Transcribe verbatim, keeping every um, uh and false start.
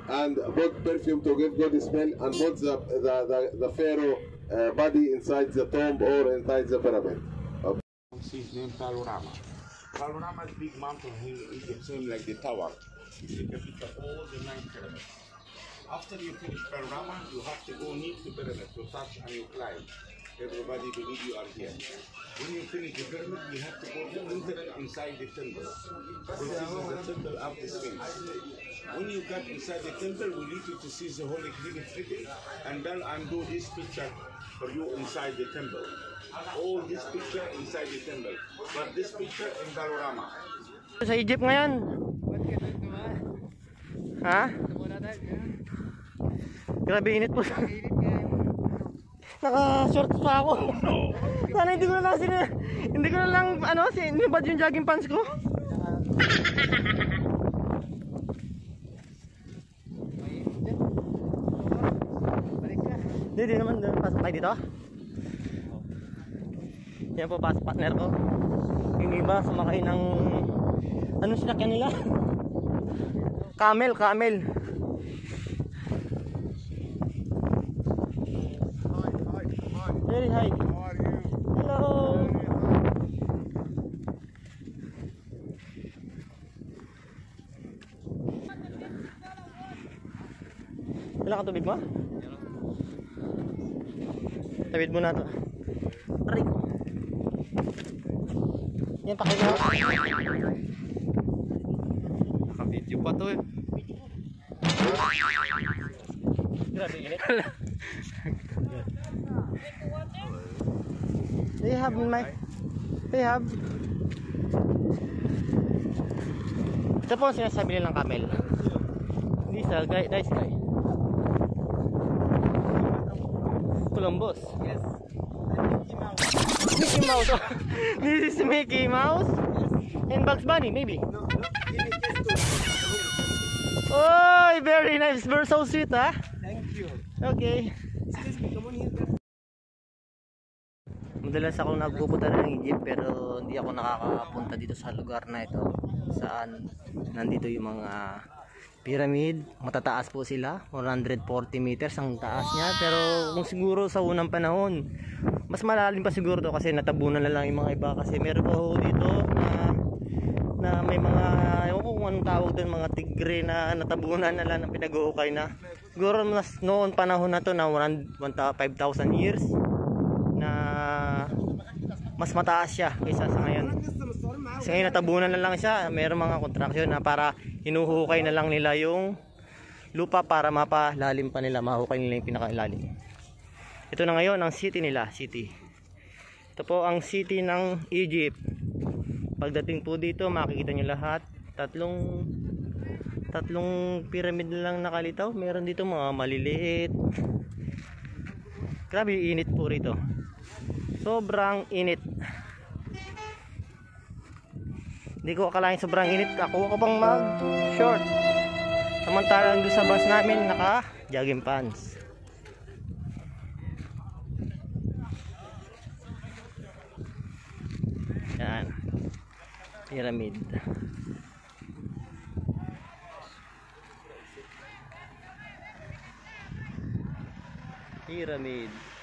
and put perfume to give good smell, and put the the the, the pharaoh uh, body inside the tomb or inside the pyramid. Okay. His name Panorama. Panorama is big mountain here in Egypt, same like the tower. You can pick up all the nine pyramids. After you finish Panorama, you have to go near the pyramid to touch and you climb. Everybody believe you are here. When you finish the pyramid, you have to go enter inside the temple. This is the temple of the Sphinx. When you get inside the temple, we lead you to see the Holy Trinity, and then undo this picture for you inside the temple. All this picture inside the temple, but this picture in Panorama. Sa Egypt ngayon. Ha? Grabe init po. Naka-short pa ako. Sana hindi ko na lang sila, hindi ko na lang ano, sinibad yung jogging pants ko. Hindi, hindi naman. Pasok tayo dito. Yan po, pasok partner ko. Yung iba, sumakay ng anong sinakyan nila? Camel, camel. Very high. How are you? Hello. Wala kang tubig mo? Tawid mo na to. Aray. Yan, pakita. Naka-video pa to eh. Grabe init. They have in my They have ito po ang sinasabi nilang camel. This is a guy, nice guy. Columbus. Yes. Mickey Mouse. This is Mickey Mouse. And Bugs Bunny maybe. No, no. Oh, very nice. Very so sweet, ah. Thank you. Okay. Excuse me, come on here. Madalas akong nagpupunta ng Egypt pero hindi ako nakakapunta dito sa lugar na ito saan nandito yung mga pyramid. Matataas po sila, one hundred forty meters ang taas niya, pero kung siguro sa unang panahon mas malalim pa siguro to kasi natabunan na lang yung mga iba kasi meron pa ho dito na, na may mga ewan ko kung anong tawag doon, mga tigre na natabunan na lang, pinag-uukay na siguro mas noon panahon na to na five thousand years na mas mataas siya kaysa sa ngayon. Kasi ngayon natabunan na lang siya, mayroong mga contraction na para hinuhukay na lang nila yung lupa para mapalalim pa nila, mahukay nila yung pinakailalim. Ito na ngayon ang city nila, city. Ito po ang city ng Egypt. Pagdating po dito makikita nyo lahat, tatlong tatlong pyramid lang nakalitaw. Meron dito mga maliliit. Grabe init po rito. Sobrang init. Hindi ko akalain sobrang init. Ako ko pang mag short. Samantalang doon sa bus namin naka jogging pants. Yan. Pyramid. Pyramid.